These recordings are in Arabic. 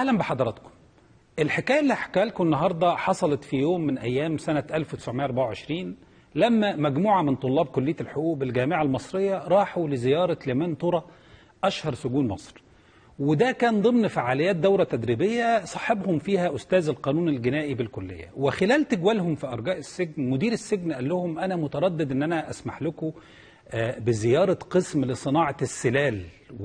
أهلا بحضراتكم. الحكاية اللي هحكيها لكم النهاردة حصلت في يوم من أيام سنة 1924 لما مجموعة من طلاب كلية الحقوق بالجامعة المصرية راحوا لزيارة لمنطورة أشهر سجون مصر، وده كان ضمن فعاليات دورة تدريبية صاحبهم فيها أستاذ القانون الجنائي بالكلية. وخلال تجوالهم في أرجاء السجن مدير السجن قال لهم أنا متردد أن أنا أسمح لكم بزيارة قسم لصناعة السلال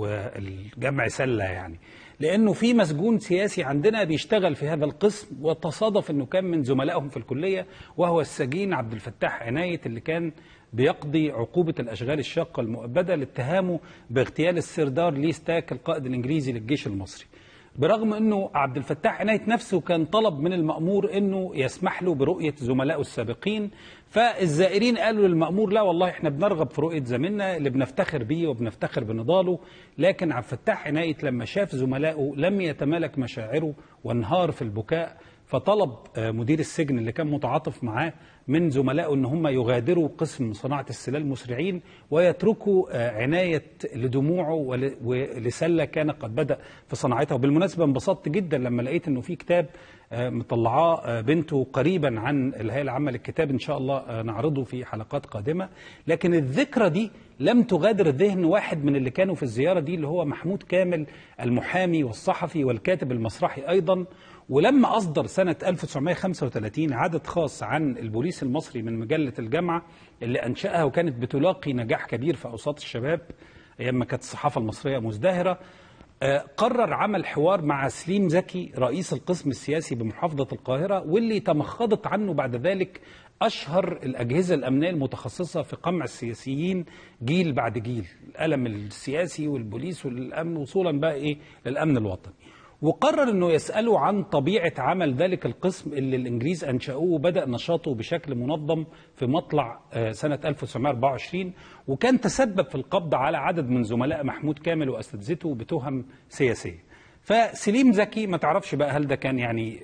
والجمع سلة، يعني لأنه في مسجون سياسي عندنا بيشتغل في هذا القسم، وتصادف أنه كان من زملائهم في الكلية وهو السجين عبد الفتاح عناية اللي كان بيقضي عقوبة الأشغال الشاقة المؤبدة لاتهامه باغتيال السردار لي ستاك القائد الإنجليزي للجيش المصري، برغم أنه عبد الفتاح عناية نفسه كان طلب من المأمور أنه يسمح له برؤية زملائه السابقين. فالزائرين قالوا للمأمور لا والله احنا بنرغب في رؤية زميلنا اللي بنفتخر بيه وبنفتخر بنضاله. لكن عبد الفتاح عناية لما شاف زملائه لم يتمالك مشاعره وانهار في البكاء، فطلب مدير السجن اللي كان متعاطف معاه من زملائه ان هم يغادروا قسم صناعة السلال مسرعين ويتركوا عناية لدموعه ولسلة كان قد بدأ في صناعتها. وبالمناسبة انبسطت جدا لما لقيت انه في كتاب مطلعاه بنته قريبا عن الهيئة العامة للكتاب، ان شاء الله نعرضه في حلقات قادمة. لكن الذكرى دي لم تغادر ذهن واحد من اللي كانوا في الزيارة دي اللي هو محمود كامل المحامي والصحفي والكاتب المسرحي أيضا. ولما أصدر سنة 1935 عدد خاص عن البوليس المصري من مجلة الجامعة اللي أنشأها وكانت بتلاقي نجاح كبير في أوساط الشباب أيام ما كانت الصحافة المصرية مزدهرة، قرر عمل حوار مع سليم زكي رئيس القسم السياسي بمحافظة القاهرة، واللي تمخضت عنه بعد ذلك أشهر الأجهزة الأمنية المتخصصة في قمع السياسيين جيل بعد جيل، القلم السياسي والبوليس والأمن وصولا بقى إيه للأمن الوطني. وقرر أنه يسأله عن طبيعة عمل ذلك القسم اللي الإنجليز أنشأوه وبدأ نشاطه بشكل منظم في مطلع سنة 1924، وكان تسبب في القبض على عدد من زملاء محمود كامل وأساتذته بتهم سياسية. فسليم زكي ما تعرفش بقى هل ده كان يعني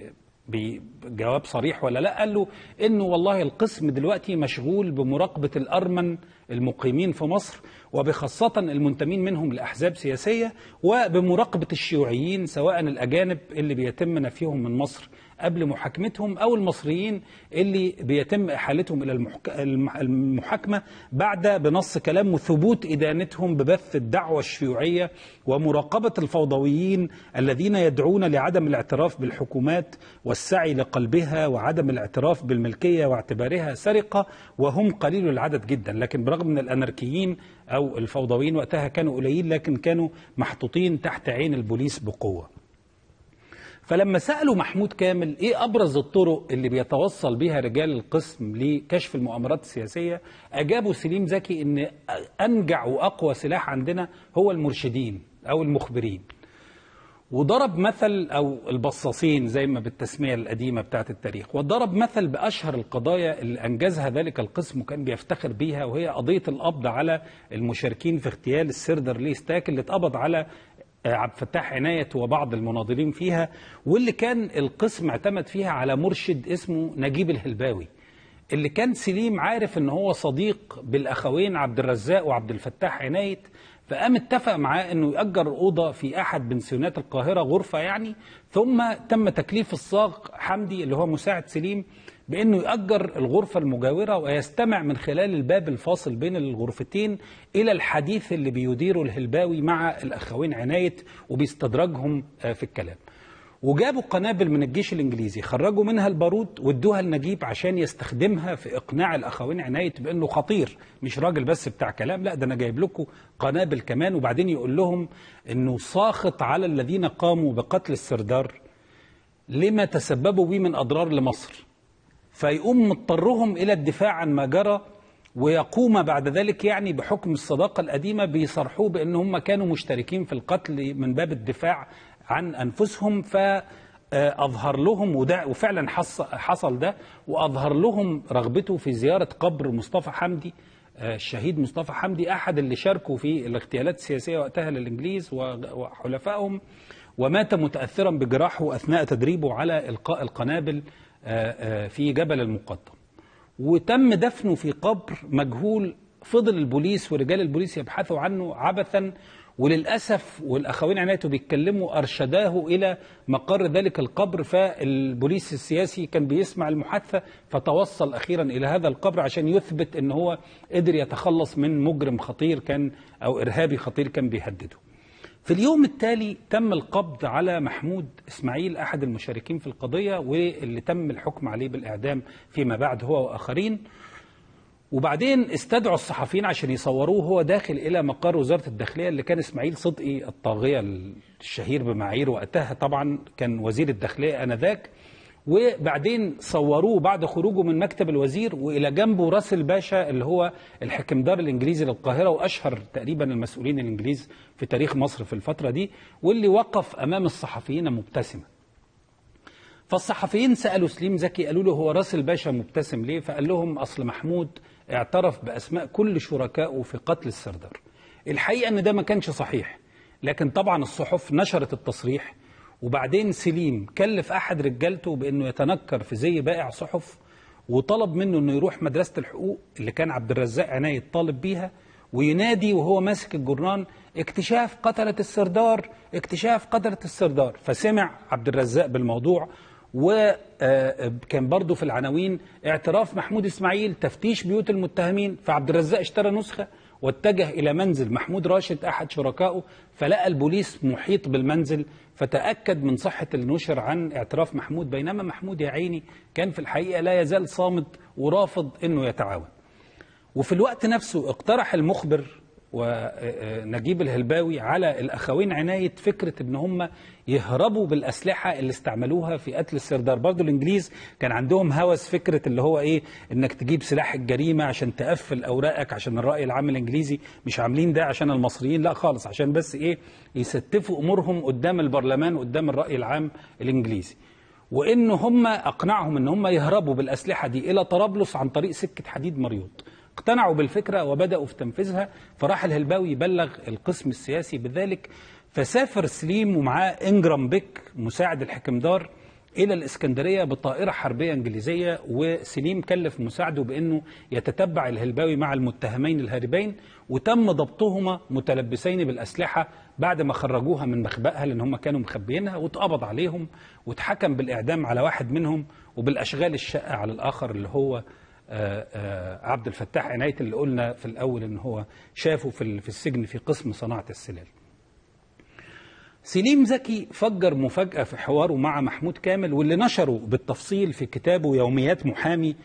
بجواب صريح ولا لا، قال له انه والله القسم دلوقتي مشغول بمراقبة الأرمن المقيمين في مصر وبخاصة المنتمين منهم لأحزاب سياسية، وبمراقبة الشيوعيين سواء الأجانب اللي بيتم نفيهم من مصر قبل محاكمتهم أو المصريين اللي بيتم إحالتهم إلى المحاكمة بعد بنص كلام وثبوت إدانتهم ببث الدعوة الشيوعية، ومراقبة الفوضويين الذين يدعون لعدم الاعتراف بالحكومات والسعي لقلبها وعدم الاعتراف بالملكية واعتبارها سرقة، وهم قليل العدد جدا. لكن برغم من الأناركيين أو الفوضويين وقتها كانوا قليل لكن كانوا محطوطين تحت عين البوليس بقوة. فلما سألوا محمود كامل إيه أبرز الطرق اللي بيتوصل بها رجال القسم لكشف المؤامرات السياسية، أجابوا سليم زكي إن أنجع وأقوى سلاح عندنا هو المرشدين أو المخبرين، وضرب مثل أو البصاصين زي ما بالتسمية القديمة بتاعت التاريخ، وضرب مثل بأشهر القضايا اللي أنجزها ذلك القسم وكان بيفتخر بيها، وهي قضية القبض على المشاركين في اغتيال السردار لي ستاك اللي اتقبض على عبد الفتاح عناية وبعض المناضلين فيها، واللي كان القسم اعتمد فيها على مرشد اسمه نجيب الهلباوي، اللي كان سليم عارف ان هو صديق بالاخوين عبد الرزاق وعبد الفتاح عناية، فقام اتفق معاه انه يأجر أوضة في احد بنسيونات القاهرة، غرفة يعني، ثم تم تكليف الصاغ حمدي اللي هو مساعد سليم بأنه يأجر الغرفة المجاورة ويستمع من خلال الباب الفاصل بين الغرفتين إلى الحديث اللي بيديره الهلباوي مع الأخوين عناية وبيستدرجهم في الكلام. وجابوا قنابل من الجيش الإنجليزي خرجوا منها البارود وادوها لنجيب عشان يستخدمها في إقناع الأخوين عناية بأنه خطير، مش راجل بس بتاع كلام، لا ده أنا جايب لكم قنابل كمان. وبعدين يقول لهم أنه ساخط على الذين قاموا بقتل السردار لما تسببوا به من أضرار لمصر، فيقوم مضطرهم إلى الدفاع عن ما جرى، ويقوم بعد ذلك يعني بحكم الصداقة القديمة بيصرحوه بأن هم كانوا مشتركين في القتل من باب الدفاع عن أنفسهم. فأظهر لهم وفعلا حصل ده، وأظهر لهم رغبته في زيارة قبر مصطفى حمدي الشهيد مصطفى حمدي أحد اللي شاركوا في الاغتيالات السياسية وقتها للإنجليز وحلفائهم، ومات متأثرا بجراحه أثناء تدريبه على إلقاء القنابل في جبل المقطم، وتم دفنه في قبر مجهول. فضل البوليس ورجال البوليس يبحثوا عنه عبثا، وللأسف والأخوين عنايته بيتكلموا أرشداه إلى مقر ذلك القبر، فالبوليس السياسي كان بيسمع المحادثة فتوصل أخيرا إلى هذا القبر عشان يثبت أنه هو قدر يتخلص من مجرم خطير كان أو إرهابي خطير كان بيهدده. في اليوم التالي تم القبض على محمود إسماعيل أحد المشاركين في القضية، واللي تم الحكم عليه بالإعدام فيما بعد هو وآخرين. وبعدين استدعوا الصحفيين عشان يصوروه هو داخل إلى مقر وزارة الداخلية اللي كان إسماعيل صدقي الطاغية الشهير بمعايير وقتها طبعا كان وزير الداخلية آنذاك. وبعدين صوروه بعد خروجه من مكتب الوزير وإلى جنبه راسل باشا اللي هو الحكمدار الإنجليزي للقاهرة وأشهر تقريبا المسؤولين الإنجليز في تاريخ مصر في الفترة دي، واللي وقف أمام الصحفيين مبتسما. فالصحفيين سألوا سليم زكي قالوا له هو راسل باشا مبتسم ليه؟ فقال لهم أصل محمود اعترف بأسماء كل شركائه في قتل السردار. الحقيقة أن ده ما كانش صحيح، لكن طبعا الصحف نشرت التصريح، وبعدين سليم كلف أحد رجالته بأنه يتنكر في زي بائع صحف وطلب منه أنه يروح مدرسة الحقوق اللي كان عبد الرزاق عناية طالب بيها وينادي وهو ماسك الجرنان اكتشاف قتلة السردار، اكتشاف قتلة السردار. فسمع عبد الرزاق بالموضوع، وكان برضو في العناوين اعتراف محمود إسماعيل، تفتيش بيوت المتهمين. فعبد الرزاق اشترى نسخة واتجه إلى منزل محمود راشد أحد شركائه، فلقى البوليس محيط بالمنزل، فتأكد من صحة النشر عن اعتراف محمود، بينما محمود يا عيني كان في الحقيقة لا يزال صامت ورافض أنه يتعاون. وفي الوقت نفسه اقترح المخبر ونجيب الهلباوي على الأخوين عناية فكرة ان هم يهربوا بالأسلحة اللي استعملوها في قتل السردار. برضو الإنجليز كان عندهم هوس فكرة اللي هو ايه، انك تجيب سلاح الجريمة عشان تقفل أوراقك عشان الرأي العام الإنجليزي، مش عاملين ده عشان المصريين لا خالص، عشان بس ايه يستفوا أمورهم قدام البرلمان قدام الرأي العام الإنجليزي. وإن هم أقنعهم ان هم يهربوا بالأسلحة دي إلى طرابلس عن طريق سكة حديد مريوط. اقتنعوا بالفكرة وبدأوا في تنفيذها، فراح الهلباوي يبلغ القسم السياسي بذلك، فسافر سليم ومعاه إنجرام بيك مساعد الحكمدار إلى الإسكندرية بطائرة حربية إنجليزية، وسليم كلف مساعده بأنه يتتبع الهلباوي مع المتهمين الهاربين، وتم ضبطهما متلبسين بالأسلحة بعد ما خرجوها من مخبأها لأن هم كانوا مخبيينها، واتقبض عليهم واتحكم بالإعدام على واحد منهم وبالأشغال الشاقة على الآخر اللي هو عبد الفتاح عناية اللي قلنا في الأول إن هو شافه في السجن في قسم صناعة السلال. سليم زكي فجر مفاجأة في حواره مع محمود كامل، واللي نشره بالتفصيل في كتابه يوميات محامي،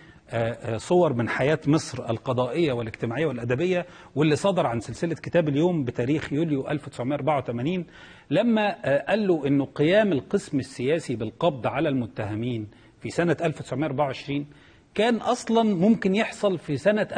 صور من حياة مصر القضائية والاجتماعية والأدبية، واللي صدر عن سلسلة كتاب اليوم بتاريخ يوليو 1984، لما قال له إنه قيام القسم السياسي بالقبض على المتهمين في سنة 1924 كان أصلا ممكن يحصل في سنة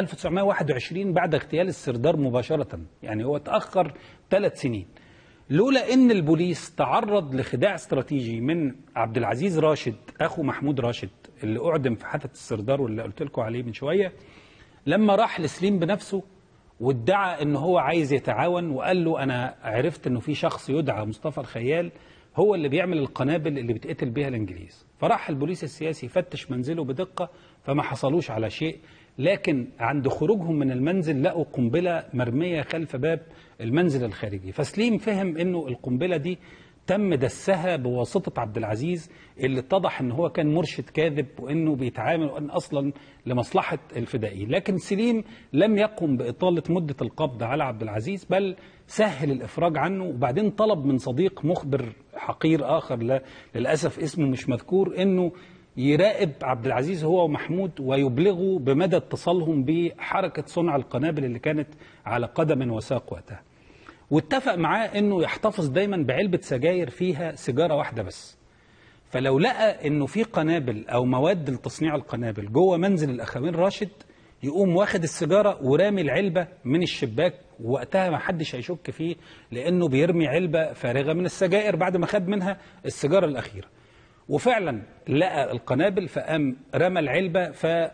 1921 بعد اغتيال السردار مباشرة، يعني هو تأخر 3 سنين. لولا أن البوليس تعرض لخداع استراتيجي من عبد العزيز راشد أخو محمود راشد اللي أعدم في حادثة السردار واللي قلت لكم عليه من شوية، لما راح لسليم بنفسه وادعى أنه هو عايز يتعاون، وقال له أنا عرفت أنه في شخص يدعى مصطفى الخيال هو اللي بيعمل القنابل اللي بتقتل بها الإنجليز. فراح البوليس السياسي فتش منزله بدقة فما حصلوش على شيء، لكن عند خروجهم من المنزل لقوا قنبلة مرمية خلف باب المنزل الخارجي. فسليم فهم انه القنبلة دي تم دسها بواسطة عبد العزيز اللي اتضح ان هو كان مرشد كاذب وانه بيتعامل وان اصلا لمصلحة الفدائيين. لكن سليم لم يقم بإطالة مدة القبض على عبد العزيز، بل سهل الإفراج عنه، وبعدين طلب من صديق مخبر حقير آخر للأسف اسمه مش مذكور انه يراقب عبد العزيز هو ومحمود ويبلغوا بمدى اتصالهم بحركة صنع القنابل اللي كانت على قدم وساق وقتها. واتفق معاه انه يحتفظ دايما بعلبة سجاير فيها سيجارة واحدة بس، فلو لقى انه في قنابل او مواد لتصنيع القنابل جوه منزل الاخوين راشد يقوم واخد السيجارة ورامي العلبة من الشباك، ووقتها ما حدش هيشك فيه لانه بيرمي علبة فارغة من السجائر بعد ما خد منها السيجارة الاخيرة. وفعلا لقى القنابل فقام رمى العلبة،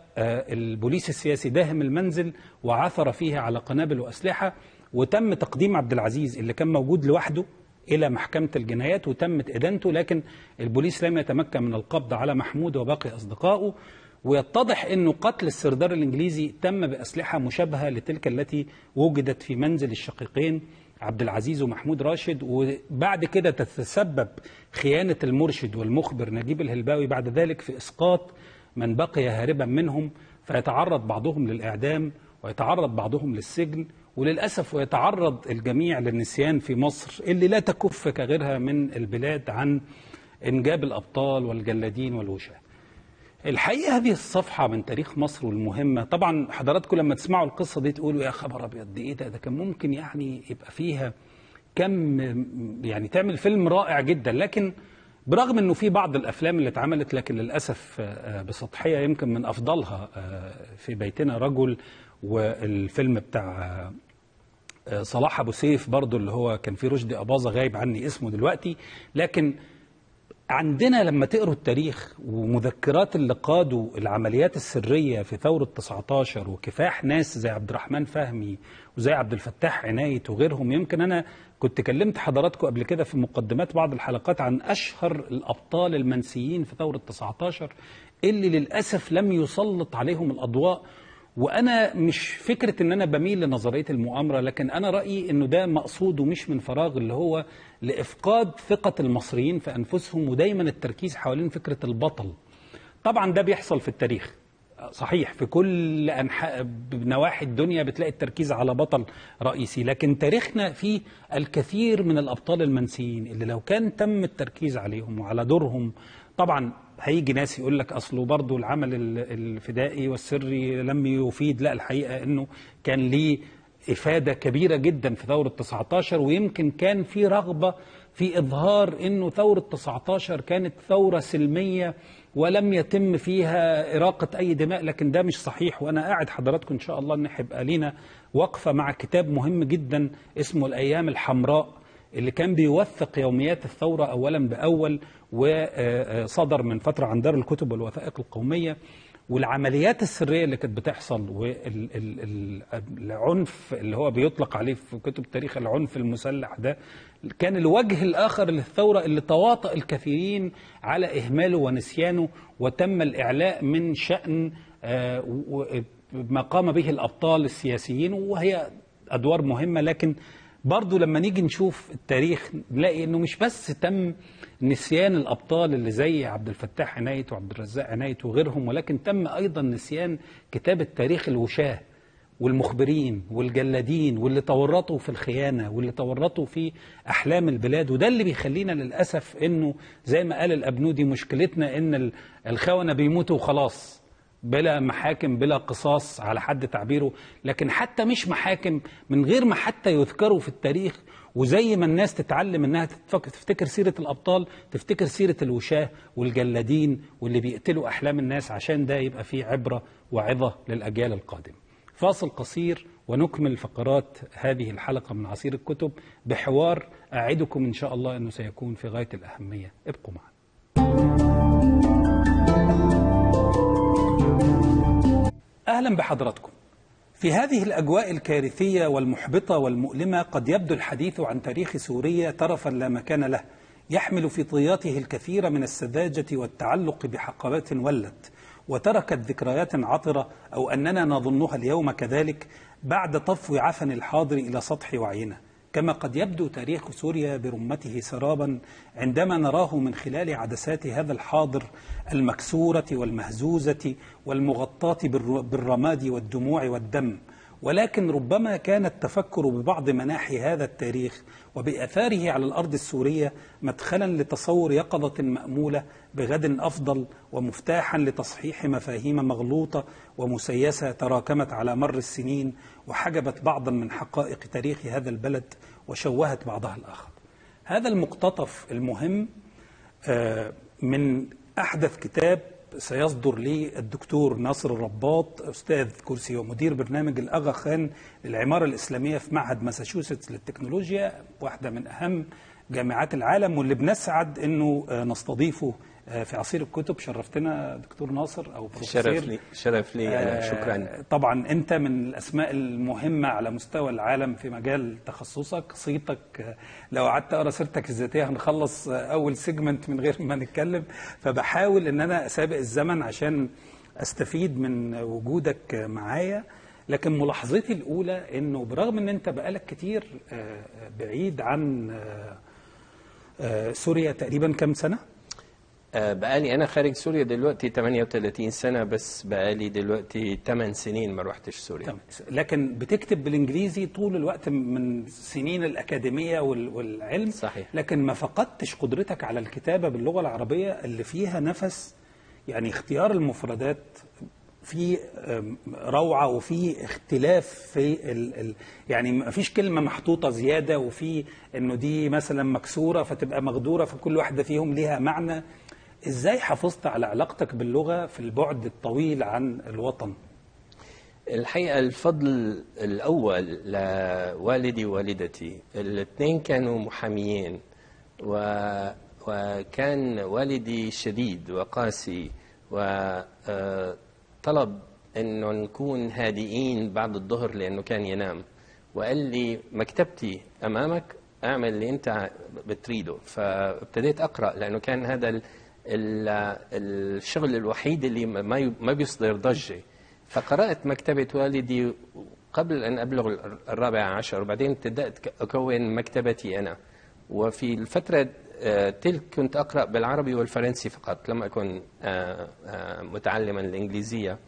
فالبوليس السياسي داهم المنزل وعثر فيها على قنابل وأسلحة، وتم تقديم عبد العزيز اللي كان موجود لوحده إلى محكمة الجنايات وتمت إدانته، لكن البوليس لم يتمكن من القبض على محمود وباقي أصدقائه. ويتضح أنه قتل السردار الإنجليزي تم بأسلحة مشابهة لتلك التي وجدت في منزل الشقيقين عبد العزيز ومحمود راشد، وبعد كده تتسبب خيانة المرشد والمخبر نجيب الهلباوي بعد ذلك في إسقاط من بقي هاربا منهم، فيتعرض بعضهم للإعدام ويتعرض بعضهم للسجن، وللأسف ويتعرض الجميع للنسيان في مصر اللي لا تكف كغيرها من البلاد عن إنجاب الأبطال والجلادين والوشاة. الحقيقة هذه الصفحة من تاريخ مصر والمهمة، طبعا حضراتكم لما تسمعوا القصة دي تقولوا يا خبر أبيض دي إيه ده كان ممكن يعني يبقى فيها كم، يعني تعمل فيلم رائع جدا. لكن برغم أنه في بعض الأفلام اللي اتعملت، لكن للأسف بسطحية، يمكن من أفضلها في بيتنا رجل، والفيلم بتاع صلاح أبو سيف برضو اللي هو كان فيه رشدي أباظة غايب عني اسمه دلوقتي. لكن عندنا لما تقروا التاريخ ومذكرات اللي قادوا العمليات السرية في ثورة 19 وكفاح ناس زي عبد الرحمن فهمي وزي عبد الفتاح عناية وغيرهم، يمكن أنا كنت كلمت حضراتكم قبل كده في مقدمات بعض الحلقات عن أشهر الأبطال المنسيين في ثورة 19 اللي للأسف لم يسلط عليهم الأضواء. وأنا مش فكرة أن أنا بميل لنظرية المؤامرة، لكن أنا رأيي أنه ده مقصود ومش من فراغ، اللي هو لإفقاد ثقة المصريين في أنفسهم، ودايما التركيز حوالين فكرة البطل. طبعا ده بيحصل في التاريخ صحيح، في كل أنحاء نواحي الدنيا بتلاقي التركيز على بطل رئيسي، لكن تاريخنا فيه الكثير من الأبطال المنسيين اللي لو كان تم التركيز عليهم وعلى دورهم. طبعا هيجي ناس يقول لك أصله برضو العمل الفدائي والسري لم يفيد، لا الحقيقة أنه كان ليه إفادة كبيرة جدا في ثورة 19، ويمكن كان في رغبة في إظهار أنه ثورة 19 كانت ثورة سلمية ولم يتم فيها إراقة أي دماء، لكن ده مش صحيح. وأنا قاعد حضراتكم إن شاء الله أن هيبقى لينا وقفة مع كتاب مهم جدا اسمه الأيام الحمراء، اللي كان بيوثق يوميات الثورة أولا بأول، وصدر من فترة عن دار الكتب والوثائق القومية، والعمليات السرية اللي كانت بتحصل، والعنف اللي هو بيطلق عليه في كتب تاريخ العنف المسلح، ده كان الوجه الآخر للثورة اللي تواطأ الكثيرين على إهماله ونسيانه، وتم الإعلاء من شأن ما قام به الأبطال السياسيين، وهي أدوار مهمة. لكن برضو لما نيجي نشوف التاريخ نلاقي انه مش بس تم نسيان الابطال اللي زي عبد الفتاح عناية وعبد الرزاق عناية وغيرهم، ولكن تم ايضا نسيان كتابة تاريخ الوشاة والمخبرين والجلادين واللي تورطوا في الخيانة واللي تورطوا في احلام البلاد. وده اللي بيخلينا للاسف انه زي ما قال الابنودي، مشكلتنا ان الخونة بيموتوا وخلاص بلا محاكم بلا قصاص على حد تعبيره، لكن حتى مش محاكم، من غير ما حتى يذكروا في التاريخ. وزي ما الناس تتعلم انها تفتكر سيرة الابطال، تفتكر سيرة الوشاة والجلادين واللي بيقتلوا احلام الناس، عشان ده يبقى فيه عبرة وعظة للاجيال القادمة. فاصل قصير ونكمل فقرات هذه الحلقة من عصير الكتب بحوار اعدكم ان شاء الله انه سيكون في غاية الاهمية. ابقوا معنا. أهلا بحضراتكم. في هذه الأجواء الكارثية والمحبطة والمؤلمة قد يبدو الحديث عن تاريخ سوريا ترفا لا مكان له، يحمل في طياته الكثير من السذاجة والتعلق بحقبات ولت وتركت ذكريات عطرة، أو أننا نظنها اليوم كذلك بعد طفو عفن الحاضر إلى سطح وعينا. كما قد يبدو تاريخ سوريا برمته سرابا عندما نراه من خلال عدسات هذا الحاضر المكسورة والمهزوزة والمغطاة بالرماد والدموع والدم. ولكن ربما كان التفكر ببعض مناحي هذا التاريخ وبأثاره على الأرض السورية مدخلا لتصور يقظة مأمولة بغد أفضل، ومفتاحا لتصحيح مفاهيم مغلوطة ومسيسة تراكمت على مر السنين وحجبت بعضا من حقائق تاريخ هذا البلد وشوهت بعضها الآخر. هذا المقتطف المهم من أحدث كتاب سيصدر لي الدكتور ناصر الرباط، أستاذ كرسي ومدير برنامج الأغا خان للعمارة الإسلامية في معهد ماساتشوستس للتكنولوجيا، واحدة من أهم جامعات العالم، واللي بنسعد أنه نستضيفه في عصير الكتب. شرفتنا دكتور ناصر أو بروفيسور. شرف لي شكرا. طبعا أنت من الأسماء المهمة على مستوى العالم في مجال تخصصك. صيتك لو قعدت أقرأ سيرتك الذاتية هنخلص أول سيجمنت من غير ما نتكلم، فبحاول أن أنا أسابق الزمن عشان أستفيد من وجودك معايا. لكن ملاحظتي الأولى أنه برغم أن أنت بقالك كتير بعيد عن سوريا، تقريبا كم سنة؟ بقالي أنا خارج سوريا دلوقتي 38 سنة، بس بقالي دلوقتي 8 سنين ما روحتش سوريا. لكن بتكتب بالإنجليزي طول الوقت من سنين الأكاديمية والعلم. صحيح. لكن ما فقدتش قدرتك على الكتابة باللغة العربية اللي فيها نفس، يعني اختيار المفردات في روعة وفي اختلاف في يعني ما فيش كلمة محطوطة زيادة، وفي انه دي مثلا مكسورة فتبقى مغدورة، فكل واحدة فيهم ليها معنى. ازاي حافظت على علاقتك باللغة في البعد الطويل عن الوطن؟ الحقيقة الفضل الأول لوالدي ووالدتي، الاثنين كانوا محاميين، وكان والدي شديد وقاسي، وطلب أنه نكون هادئين بعد الظهر لأنه كان ينام، وقال لي مكتبتي أمامك، أعمل اللي أنت بتريده. فابتديت أقرأ لأنه كان هذا الشغل الوحيد اللي ما بيصدر ضجة. فقرأت مكتبة والدي قبل أن أبلغ 14، وبعدين ابتدأت أكون مكتبتي أنا. وفي الفترة تلك كنت أقرأ بالعربي والفرنسي فقط، لم أكن متعلما الإنجليزية.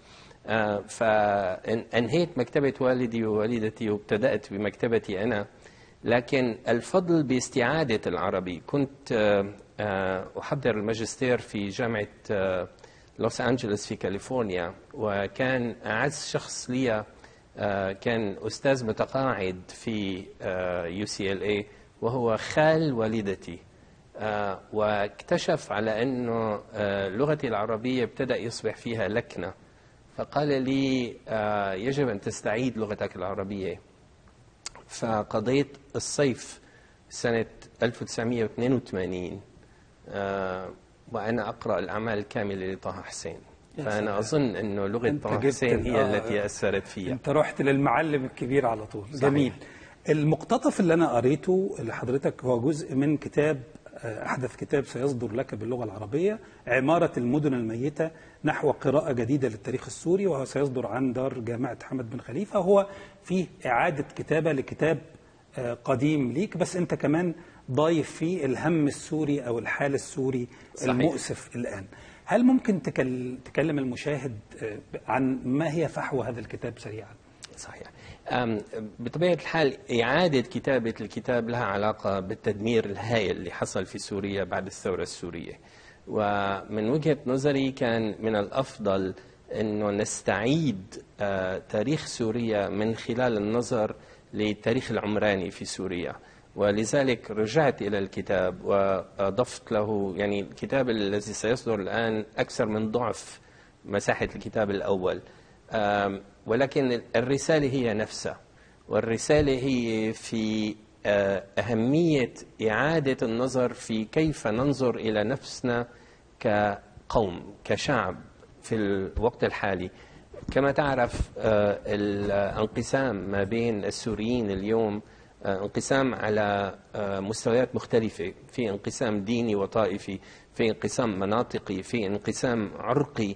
فأنهيت مكتبة والدي ووالدتي وابتدأت بمكتبتي أنا. لكن الفضل باستعادة العربي، كنت أحضر الماجستير في جامعة لوس أنجلوس في كاليفورنيا، وكان أعز شخص لي كان أستاذ متقاعد في UCLA، وهو خال والدتي. واكتشف على أنه لغتي العربية ابتدأ يصبح فيها لكنة، فقال لي يجب أن تستعيد لغتك العربية. فقضيت الصيف سنة 1982 وأنا أقرأ الأعمال الكاملة لطه حسين. فأنا أظن أنه لغة طه حسين هي التي أثرت فيها. أنت رحت للمعلم الكبير على طول. صحيح. جميل. المقتطف اللي أنا قريته لحضرتك هو جزء من كتاب، أحدث كتاب سيصدر لك باللغة العربية، عمارة المدن الميتة نحو قراءة جديدة للتاريخ السوري، وهو سيصدر عن دار جامعة حمد بن خليفة. هو فيه إعادة كتابة لكتاب قديم ليك، بس أنت كمان ضايف فيه الهم السوري أو الحال السوري. صحيح. المؤسف الآن. هل ممكن تكلم المشاهد عن ما هي فحوى هذا الكتاب سريعا؟ صحيح. بطبيعة الحال إعادة كتابة الكتاب لها علاقة بالتدمير الهائل اللي حصل في سوريا بعد الثورة السورية، ومن وجهة نظري كان من الأفضل أنه نستعيد تاريخ سوريا من خلال النظر للتاريخ العمراني في سوريا. ولذلك رجعت إلى الكتاب وأضفت له، يعني الكتاب الذي سيصدر الآن أكثر من ضعف مساحة الكتاب الأول، ولكن الرسالة هي نفسها، والرسالة هي في أهمية إعادة النظر في كيف ننظر إلى نفسنا كقوم، كشعب في الوقت الحالي. كما تعرف الانقسام ما بين السوريين اليوم انقسام على مستويات مختلفة، في انقسام ديني وطائفي، في انقسام مناطقي، في انقسام عرقي.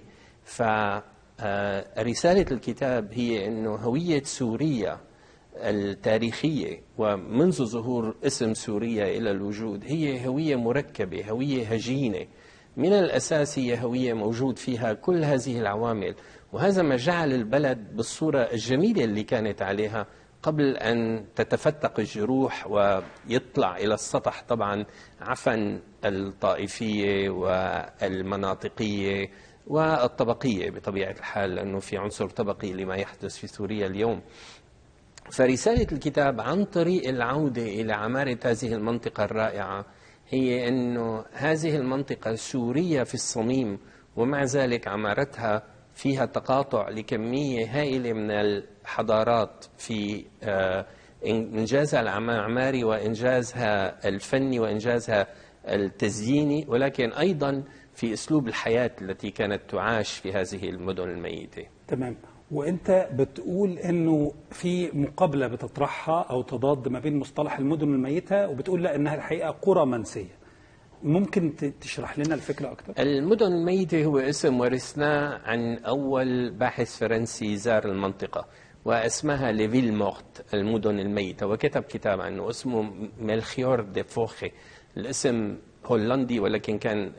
فرسالة الكتاب هي أنه هوية سوريا التاريخية ومنذ ظهور اسم سوريا إلى الوجود هي هوية مركبة، هوية هجينة. من الأساس هي هوية موجود فيها كل هذه العوامل، وهذا ما جعل البلد بالصورة الجميلة اللي كانت عليها قبل أن تتفتق الجروح ويطلع إلى السطح طبعا عفن الطائفية والمناطقية والطبقية بطبيعة الحال، لأنه في عنصر طبقي لما يحدث في سوريا اليوم. فرسالة الكتاب عن طريق العودة إلى عمارة هذه المنطقة الرائعة هي أنه هذه المنطقة سورية في الصميم، ومع ذلك عمارتها فيها تقاطع لكمية هائلة من الحضارات في إنجازها العماري وإنجازها الفني وإنجازها التزييني، ولكن أيضا في أسلوب الحياة التي كانت تعاش في هذه المدن الميتة. تمام. وأنت بتقول أنه في مقابلة بتطرحها أو تضاد ما بين مصطلح المدن الميتة، وبتقول لا أنها الحقيقة قرى منسية. ممكن تشرح لنا الفكرة أكثر؟ المدن الميتة هو اسم ورثناه عن أول باحث فرنسي زار المنطقة، واسمها ليفيل مورت، المدن الميتة، وكتب كتاب عنه اسمه ملخيور دي فوخي. الاسم هولندي ولكن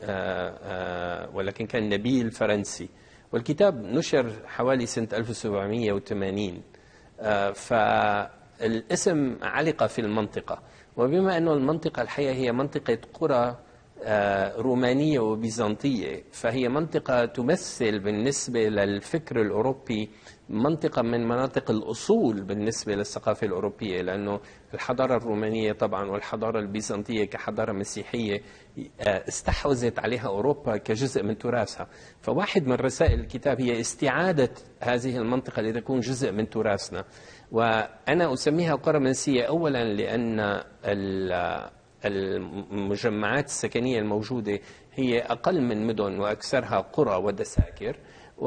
كان نبيل فرنسي، والكتاب نشر حوالي سنة 1780. فالاسم علق في المنطقة، وبما أن المنطقة الحقيقة هي منطقة قرى رومانية وبيزنطية، فهي منطقة تمثل بالنسبة للفكر الأوروبي منطقة من مناطق الأصول بالنسبة للثقافة الأوروبية، لأنه الحضارة الرومانية طبعا والحضارة البيزنطية كحضارة مسيحية استحوذت عليها أوروبا كجزء من تراثها. فواحد من رسائل الكتاب هي استعادة هذه المنطقة لتكون جزء من تراثنا. وأنا أسميها قرى منسية أولا لأن المجمعات السكنية الموجودة هي أقل من مدن وأكثرها قرى ودساكر.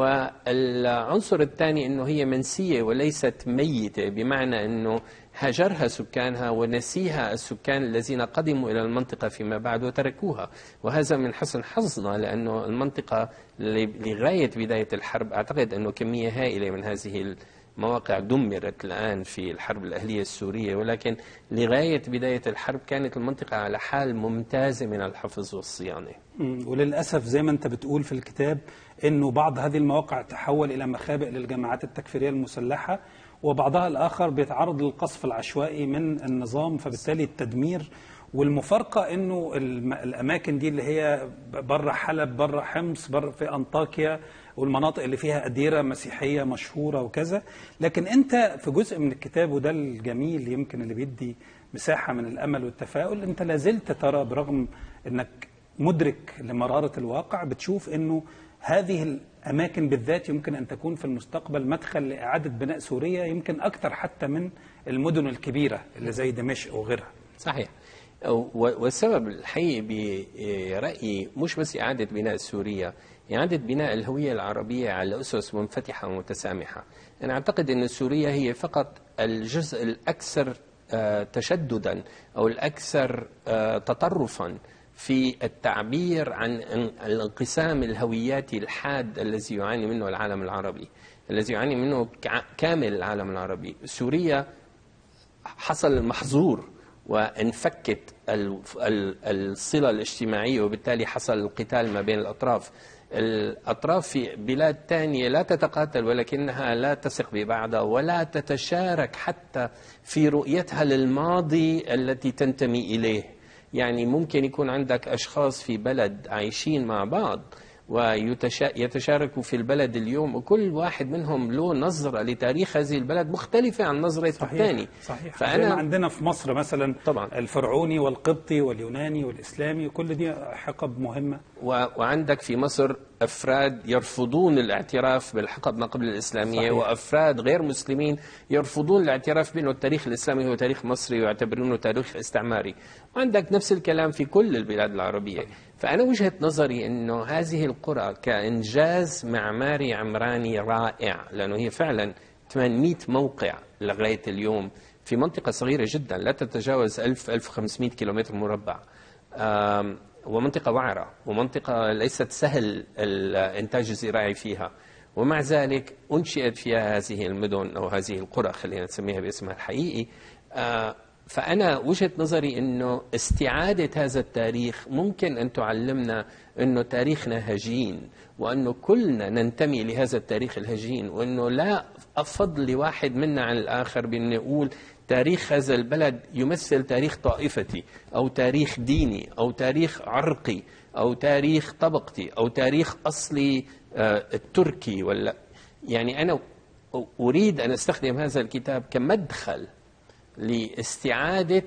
والعنصر الثاني أنه هي منسية وليست ميتة، بمعنى أنه هجرها سكانها ونسيها السكان الذين قدموا إلى المنطقة فيما بعد وتركوها. وهذا من حسن حظنا، لأنه المنطقة لغاية بداية الحرب أعتقد أنه كمية هائلة من هذه مواقع دمرت الآن في الحرب الأهلية السورية، ولكن لغاية بداية الحرب كانت المنطقة على حال ممتازة من الحفظ والصيانة. وللأسف زي ما أنت بتقول في الكتاب أنه بعض هذه المواقع تحول إلى مخابئ للجماعات التكفيرية المسلحة، وبعضها الآخر بيتعرض للقصف العشوائي من النظام، فبالتالي التدمير. والمفارقة أنه الأماكن دي اللي هي بره حلب، بره حمص، بره في أنطاكيا، والمناطق اللي فيها أديرة مسيحية مشهورة وكذا. لكن أنت في جزء من الكتاب، وده الجميل يمكن اللي بيدي مساحة من الأمل والتفاؤل، أنت لازلت ترى برغم أنك مدرك لمرارة الواقع، بتشوف أنه هذه الأماكن بالذات يمكن أن تكون في المستقبل مدخل لإعادة بناء سوريا، يمكن أكثر حتى من المدن الكبيرة اللي زي دمشق وغيرها. صحيح. والسبب الحقيقي برأيي مش بس إعادة بناء سوريا، إعادة بناء الهوية العربية على أسس منفتحة ومتسامحة. أنا أعتقد أن سوريا هي فقط الجزء الأكثر تشددا أو الأكثر تطرفا في التعبير عن الانقسام الهوياتي الحاد الذي يعاني منه العالم العربي، الذي يعاني منه كامل العالم العربي. سوريا حصل المحظور وانفكت الصلة الاجتماعية، وبالتالي حصل القتال ما بين الأطراف في بلاد تانية لا تتقاتل ولكنها لا تثق ببعضها ولا تتشارك حتى في رؤيتها للماضي التي تنتمي إليه. يعني ممكن يكون عندك أشخاص في بلد عايشين مع بعض ويتشاركوا في البلد اليوم، وكل واحد منهم له نظرة لتاريخ هذه البلد مختلفة عن نظرة الثاني. صحيح. زي ما عندنا في مصر مثلا طبعا الفرعوني والقبطي واليوناني والإسلامي، كل دي حقب مهمة. وعندك في مصر أفراد يرفضون الاعتراف بالحقب ما قبل الإسلامية. صحيح. وأفراد غير مسلمين يرفضون الاعتراف بأنه التاريخ الإسلامي هو تاريخ مصري ويعتبرونه تاريخ استعماري. وعندك نفس الكلام في كل البلاد العربية. فأنا وجهة نظري أنه هذه القرى كإنجاز معماري عمراني رائع، لأنه هي فعلا 800 موقع لغاية اليوم في منطقة صغيرة جدا لا تتجاوز 1500 كيلومتر مربع، ومنطقة وعرة، ومنطقة ليست سهل الإنتاج الزراعي فيها. ومع ذلك أنشئت فيها هذه المدن أو هذه القرى، خلينا نسميها باسمها الحقيقي. فأنا وجهة نظري أنه استعادة هذا التاريخ ممكن أن تعلمنا أنه تاريخنا هجين، وأنه كلنا ننتمي لهذا التاريخ الهجين، وأنه لا أفضل لواحد منا عن الآخر بأن نقول تاريخ هذا البلد يمثل تاريخ طائفتي أو تاريخ ديني أو تاريخ عرقي أو تاريخ طبقتي أو تاريخ أصلي التركي. ولا يعني أنا أريد أن أستخدم هذا الكتاب كمدخل لاستعادة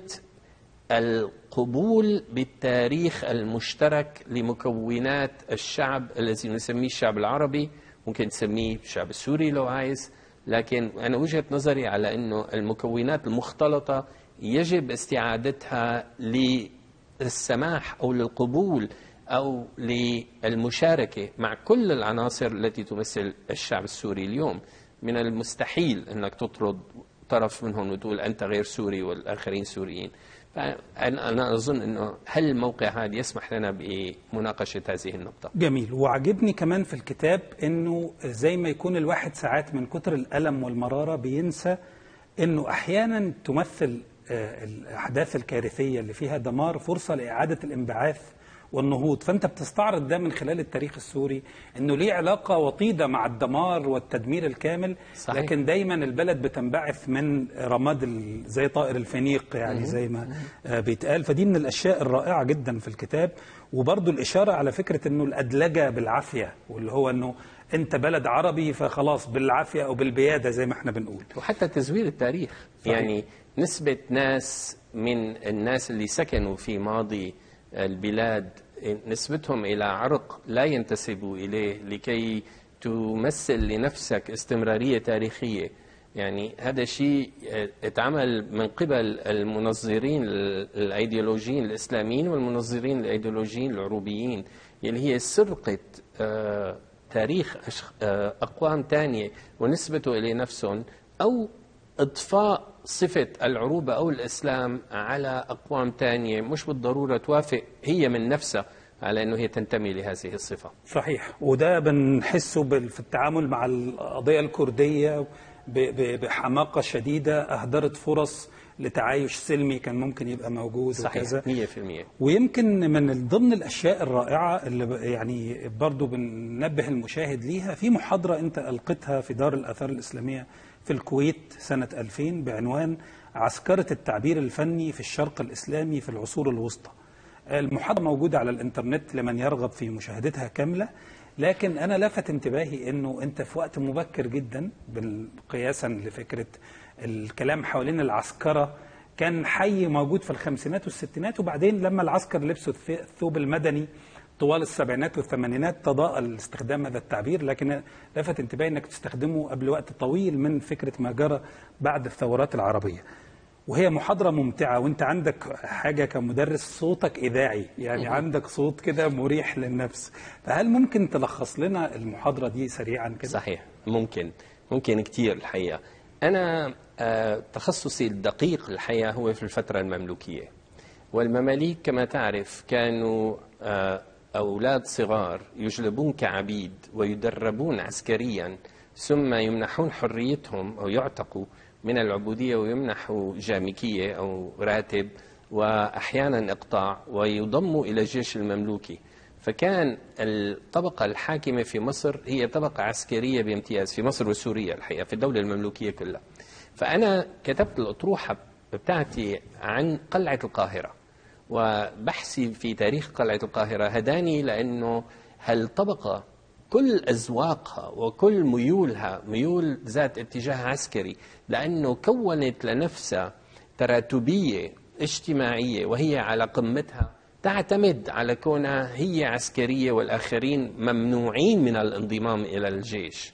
القبول بالتاريخ المشترك لمكونات الشعب الذي نسميه الشعب العربي، ممكن نسميه الشعب السوري لو عايز، لكن أنا وجهة نظري على أنه المكونات المختلطة يجب استعادتها للسماح أو للقبول أو للمشاركة مع كل العناصر التي تمثل الشعب السوري اليوم. من المستحيل أنك تطرد طرف منهم وتقول أنت غير سوري والآخرين سوريين. فأنا أظن أنه هل الموقع هذا يسمح لنا بمناقشة هذه النقطة. جميل. وعجبني كمان في الكتاب أنه زي ما يكون الواحد ساعات من كتر الألم والمرارة بينسى أنه أحيانا تمثل الأحداث الكارثية اللي فيها دمار فرصة لإعادة الانبعاث والنهوض. فأنت بتستعرض ده من خلال التاريخ السوري أنه ليه علاقة وطيدة مع الدمار والتدمير الكامل. صحيح. لكن دايما البلد بتنبعث من رماد زي طائر الفينيق، يعني زي ما بيتقال. فدي من الأشياء الرائعة جدا في الكتاب. وبرضو الإشارة على فكرة أنه الأدلجة بالعافية، واللي هو أنه أنت بلد عربي فخلاص بالعافية أو بالبيادة زي ما احنا بنقول. وحتى تزوير التاريخ. صحيح. يعني نسبة ناس من الناس اللي سكنوا في ماضي البلاد نسبتهم إلى عرق لا ينتسبوا إليه لكي تمثل لنفسك استمرارية تاريخية. يعني هذا شيء اتعمل من قبل المنظرين الأيديولوجيين الإسلاميين والمنظرين الأيديولوجيين العروبيين، اللي هي سرقة تاريخ أقوام تانية ونسبته إلى نفسهم، أو إضفاء صفة العروبة أو الإسلام على أقوام تانية مش بالضرورة توافق هي من نفسها على أنه هي تنتمي لهذه الصفة. صحيح. وده بنحسه في التعامل مع القضية الكردية بحماقة شديدة، أهدرت فرص لتعايش سلمي كان ممكن يبقى موجود. صحيح. وكذا 100%. ويمكن من ضمن الأشياء الرائعة اللي يعني برضو بننبه المشاهد ليها، في محاضرة أنت ألقتها في دار الآثار الإسلامية في الكويت سنة 2000 بعنوان عسكرة التعبير الفني في الشرق الإسلامي في العصور الوسطى. المحاضرة موجودة على الإنترنت لمن يرغب في مشاهدتها كاملة. لكن أنا لفت انتباهي أنه أنت في وقت مبكر جدا قياسا لفكرة الكلام حوالين العسكرة كان حي موجود في الخمسينات والستينات، وبعدين لما العسكر لبسوا الثوب المدني طوال السبعينات والثمانينات تضاءل استخدام هذا التعبير. لكن لفت انتباهي أنك تستخدمه قبل وقت طويل من فكرة ما جرى بعد الثورات العربية. وهي محاضرة ممتعة، وانت عندك حاجة كمدرس صوتك إذاعي، يعني عندك صوت كده مريح للنفس. فهل ممكن تلخص لنا المحاضرة دي سريعا كده؟ صحيح. ممكن كتير الحقيقة. أنا تخصصي الدقيق الحقيقة هو في الفترة المملوكية، والمماليك كما تعرف كانوا أولاد صغار يجلبون كعبيد ويدربون عسكريا، ثم يمنحون حريتهم أو يعتقوا من العبودية ويمنحوا جامكية أو راتب وأحيانا إقطاع ويضموا إلى الجيش المملوكي. فكان الطبقة الحاكمة في مصر هي طبقة عسكرية بامتياز في مصر وسوريا الحقيقة، في الدولة المملوكية كلها. فأنا كتبت الأطروحة بتاعتي عن قلعة القاهرة، وبحثي في تاريخ قلعة القاهرة هداني لأنه هالطبقة كل أذواقها وكل ميولها ميول ذات اتجاه عسكري، لأنه كونت لنفسها تراتبية اجتماعية وهي على قمتها تعتمد على كونها هي عسكرية والآخرين ممنوعين من الانضمام إلى الجيش.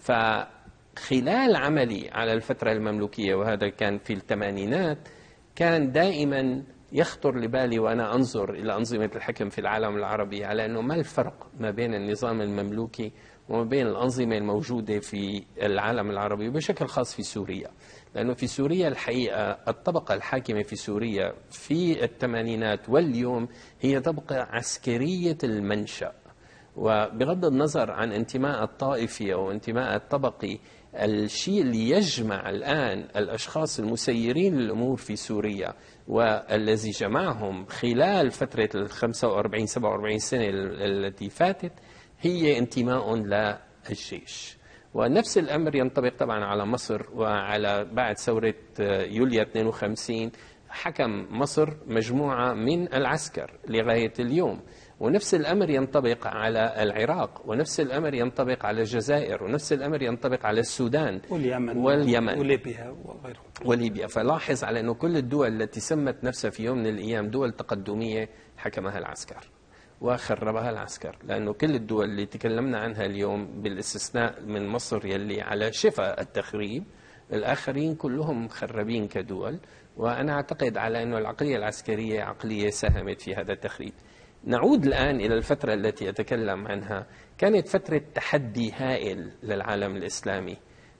فخلال عملي على الفترة المملوكية، وهذا كان في الثمانينات، كان دائما يخطر لبالي وأنا أنظر إلى أنظمة الحكم في العالم العربي على أنه ما الفرق ما بين النظام المملوكي وما بين الأنظمة الموجودة في العالم العربي وبشكل خاص في سوريا. لأنه في سوريا الحقيقة الطبقة الحاكمة في سوريا في الثمانينات واليوم هي طبقة عسكرية المنشأ، وبغض النظر عن انتماء الطائفي أو انتماء الطبقي، الشيء اللي يجمع الآن الأشخاص المسيرين للأمور في سوريا والذي جمعهم خلال فترة 45-47 سنة التي فاتت هي انتماء للجيش. ونفس الأمر ينطبق طبعا على مصر، وعلى بعد ثورة يوليو 52 حكم مصر مجموعة من العسكر لغاية اليوم. ونفس الأمر ينطبق على العراق، ونفس الأمر ينطبق على الجزائر، ونفس الأمر ينطبق على السودان واليمن وليبيا وغيرها وليبيا. فلاحظ على أنه كل الدول التي سمت نفسها في يوم من الأيام دول تقدمية حكمها العسكر وخربها العسكر. لأنه كل الدول اللي تكلمنا عنها اليوم بالاستثناء من مصر يلي على شفا التخريب، الآخرين كلهم مخربين كدول. وأنا أعتقد على أنه العقلية العسكرية عقلية ساهمت في هذا التخريب. نعود الآن إلى الفترة التي أتكلم عنها. كانت فترة تحدي هائل للعالم الإسلامي،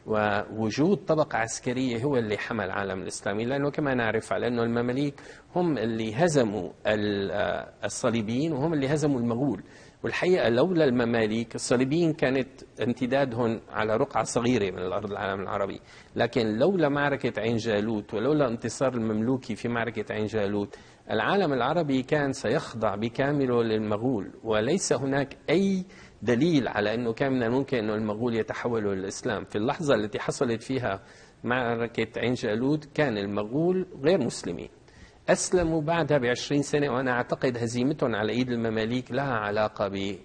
ووجود طبقة عسكرية هو اللي حمى العالم الإسلامي، لأنه كما نعرف على أنه المماليك هم اللي هزموا الصليبيين وهم اللي هزموا المغول. والحقيقة لولا المماليك الصليبيين كانت امتدادهم على رقعة صغيرة من الأرض العالم العربي، لكن لولا معركة عين جالوت ولولا انتصار المملوكي في معركة عين جالوت العالم العربي كان سيخضع بكامله للمغول، وليس هناك أي دليل على أنه كان من الممكن أن المغول يتحولوا للإسلام. في اللحظة التي حصلت فيها معركة عين جالوت كان المغول غير مسلمين، أسلموا بعدها ب20 سنة، وأنا أعتقد هزيمتهم على إيد المماليك لها علاقة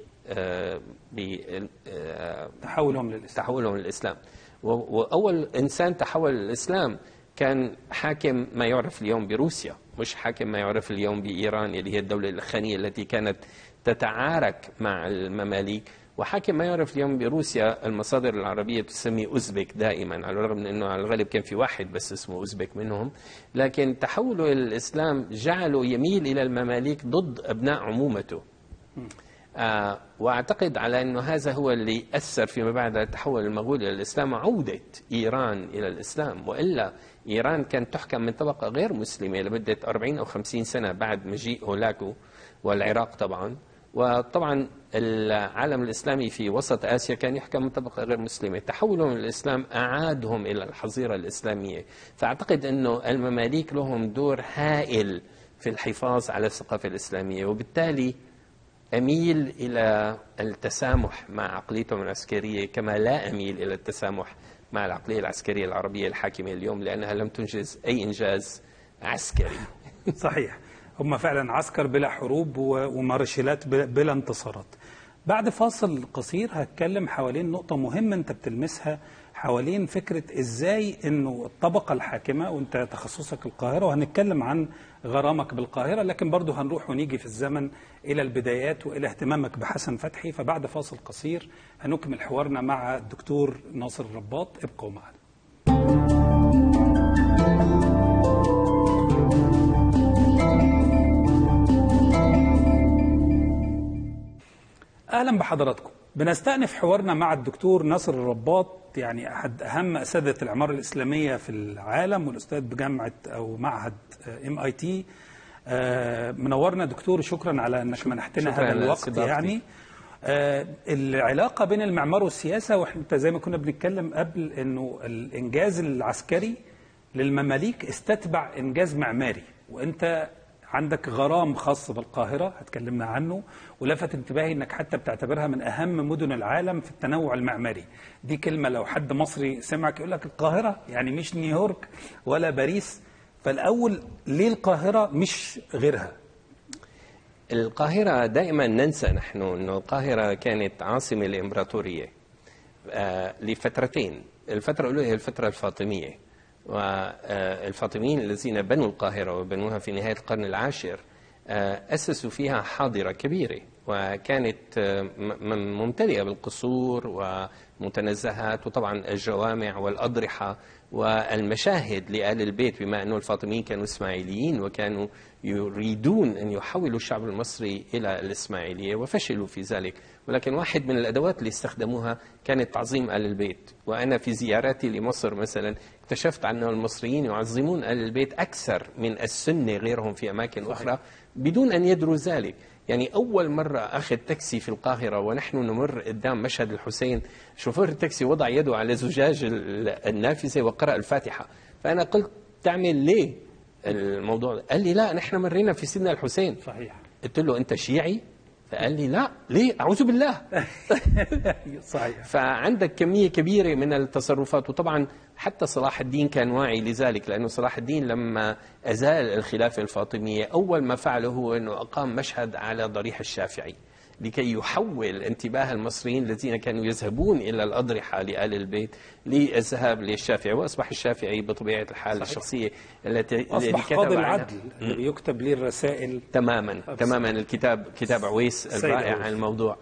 تحولهم للإسلام. وأول إنسان تحول للإسلام كان حاكم ما يعرف اليوم بروسيا، مش حاكم ما يعرف اليوم بإيران اللي هي الدولة الإلخانية التي كانت تتعارك مع المماليك، وحاكم ما يعرف اليوم بروسيا المصادر العربية تسمي أوزبك دائما، على الرغم من أنه على الغالب كان في واحد بس اسمه أوزبك منهم، لكن تحوله إلى الإسلام جعله يميل إلى المماليك ضد أبناء عمومته. وأعتقد على أنه هذا هو اللي أثر فيما بعد تحول المغول إلى الإسلام وعودة إيران إلى الإسلام، وإلا إيران كانت تحكم من طبقة غير مسلمة لمدة 40 أو 50 سنة بعد مجيء هولاكو والعراق طبعا. وطبعا العالم الإسلامي في وسط آسيا كان يحكم من طبقة غير مسلمة، تحولهم الإسلام أعادهم إلى الحظيرة الإسلامية. فأعتقد أنه المماليك لهم دور هائل في الحفاظ على الثقافة الإسلامية، وبالتالي أميل إلى التسامح مع عقليتهم العسكرية كما لا أميل إلى التسامح مع العقلية العسكرية العربية الحاكمة اليوم، لأنها لم تنجز أي إنجاز عسكري. صحيح، هم فعلا عسكر بلا حروب ومارشالات بلا انتصارات. بعد فاصل قصير هتكلم حوالين نقطة مهمة انت بتلمسها، حوالين فكرة ازاي انه الطبقة الحاكمة، وانت تخصصك القاهرة وهنتكلم عن غرامك بالقاهرة، لكن برضه هنروح ونيجي في الزمن الى البدايات والى اهتمامك بحسن فتحي. فبعد فاصل قصير هنكمل حوارنا مع الدكتور ناصر الرباط، ابقوا معنا. أهلا بحضراتكم. بنستأنف حوارنا مع الدكتور ناصر الرباط، يعني أحد أهم أساتذة العمارة الإسلامية في العالم والأستاذ بجامعة أو معهد MIT. منورنا دكتور، شكرا على أنك منحتنا هذا الوقت. يعني العلاقة بين المعمار والسياسة، وإحنا زي ما كنا بنتكلم قبل أنه الإنجاز العسكري للمماليك استتبع إنجاز معماري، وأنت عندك غرام خاص بالقاهرة هتكلمنا عنه، ولفت انتباهي انك حتى بتعتبرها من اهم مدن العالم في التنوع المعماري. دي كلمة لو حد مصري سمعك يقول لك القاهرة يعني مش نيويورك ولا باريس. فالأول ليه القاهرة مش غيرها؟ القاهرة دائما ننسى نحن أنه القاهرة كانت عاصمة الإمبراطورية لفترتين. الفترة الأولى هي الفترة الفاطمية، والفاطميين الذين بنوا القاهرة وبنوها في نهاية القرن العاشر أسسوا فيها حاضرة كبيرة، وكانت ممتلئة بالقصور ومتنزهات، وطبعا الجوامع والأضرحة والمشاهد لآل البيت، بما أن الفاطميين كانوا إسماعيليين وكانوا يريدون أن يحولوا الشعب المصري إلى الإسماعيلية وفشلوا في ذلك. ولكن واحد من الأدوات اللي استخدموها كانت تعظيم آل البيت. وأنا في زياراتي لمصر مثلا اكتشفت أن المصريين يعظمون آل البيت أكثر من السنة غيرهم في أماكن أخرى بدون أن يدروا ذلك. يعني أول مرة أخذ تاكسي في القاهرة ونحن نمر قدام مشهد الحسين، شوفير التاكسي وضع يده على زجاج النافذة وقرأ الفاتحة. فأنا قلت تعمل ليه الموضوع؟ قال لي لا، نحن مرينا في سيدنا الحسين. صحيح. قلت له أنت شيعي؟ فقال لي لا. ليه؟ أعوذ بالله. صحيح. فعندك كمية كبيرة من التصرفات. وطبعا حتى صلاح الدين كان واعي لذلك، لأنه صلاح الدين لما أزال الخلافة الفاطمية أول ما فعله هو أنه أقام مشهد على ضريح الشافعي لكي يحول انتباه المصريين الذين كانوا يذهبون إلى الأضرحة لآل البيت للذهاب للشافعي، وأصبح الشافعي بطبيعة الحال الشخصية التي أصبح قاضي العدل اللي يكتب لي الرسائل. تماما كتاب عويس الرائع عن الموضوع.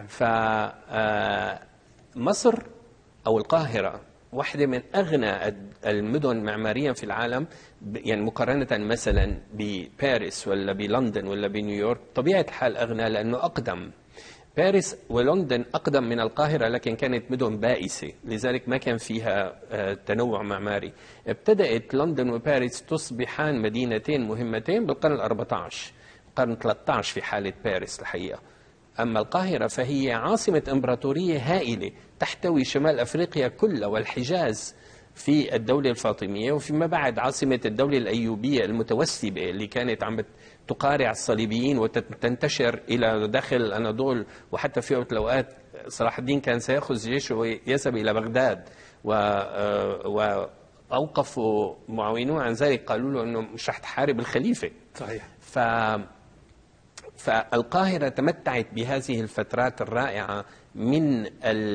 فمصر أو القاهرة واحدة من أغنى المدن معماريا في العالم، يعني مقارنة مثلا بباريس ولا بلندن ولا بنيويورك، طبيعة الحال أغنى لأنه أقدم. باريس ولندن أقدم من القاهرة، لكن كانت مدن بائسة، لذلك ما كان فيها تنوع معماري. ابتدأت لندن وباريس تصبحان مدينتين مهمتين بالقرن ال14، القرن 13 في حالة باريس الحقيقة. أما القاهرة فهي عاصمة إمبراطورية هائلة تحتوي شمال أفريقيا كلها والحجاز في الدولة الفاطمية، وفيما بعد عاصمة الدولة الأيوبية المتوسبة اللي كانت عم تقارع الصليبيين وتنتشر إلى داخل الأناضول، وحتى في وقت الأوقات صلاح الدين كان سيأخذ جيشه ويذهب إلى بغداد، وأوقفوا معاونوه عن ذلك، قالوا له أنه مش رح تحارب الخليفة. صحيح. فالقاهرة تمتعت بهذه الفترات الرائعة من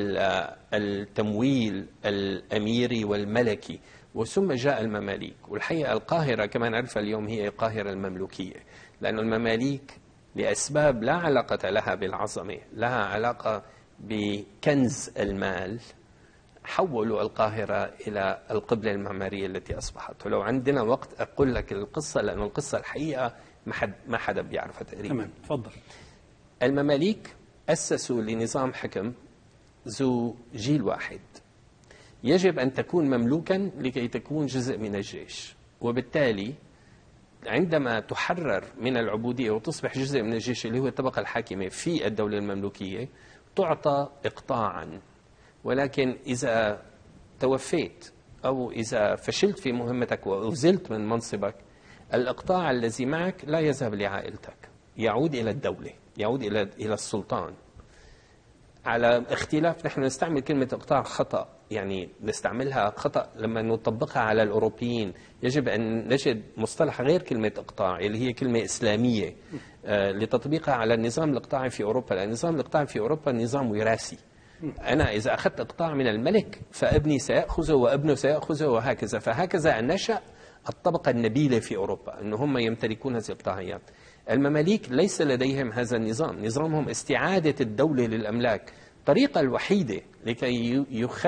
التمويل الأميري والملكي، وثم جاء المماليك. والحقيقة القاهرة كما نعرفها اليوم هي القاهرة المملوكية، لأن المماليك لأسباب لا علاقة لها بالعظمة، لها علاقة بكنز المال، حولوا القاهرة إلى القبلة المعمارية التي أصبحت. ولو عندنا وقت أقول لك القصة، لأن القصة الحقيقة ما حدا بيعرفها تقريبا. تمام، تفضل. المماليك أسسوا لنظام حكم ذو جيل واحد، يجب أن تكون مملوكا لكي تكون جزء من الجيش، وبالتالي عندما تحرر من العبودية وتصبح جزء من الجيش اللي هو الطبقة الحاكمة في الدولة المملوكية تعطى إقطاعا. ولكن إذا توفيت أو إذا فشلت في مهمتك وأزلت من منصبك، الإقطاع الذي معك لا يذهب لعائلتك، يعود إلى الدولة، يعود إلى السلطان. على اختلاف، نحن نستعمل كلمة إقطاع خطأ، يعني نستعملها خطأ لما نطبقها على الأوروبيين. يجب أن نجد مصطلح غير كلمة إقطاع اللي هي كلمة إسلامية لتطبيقها على النظام الإقطاعي في أوروبا، لأن النظام الإقطاعي في أوروبا نظام وراثي. أنا إذا أخذت إقطاع من الملك فابني سيأخذه وابنه سيأخذه وهكذا، فهكذا نشأ الطبقة النبيلة في أوروبا، أن هم يمتلكون هذه الإقطاعيات. المماليك ليس لديهم هذا النظام، نظامهم استعادة الدولة للأملاك. الطريقة الوحيدة لكي